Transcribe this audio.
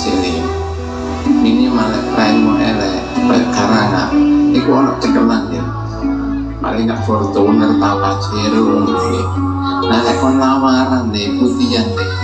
asile minimal raimu elek karangan iku ono cekelan ya paling gak Fortuner ta Pajero ngono iki nah lek kon lamaran deh putihan deh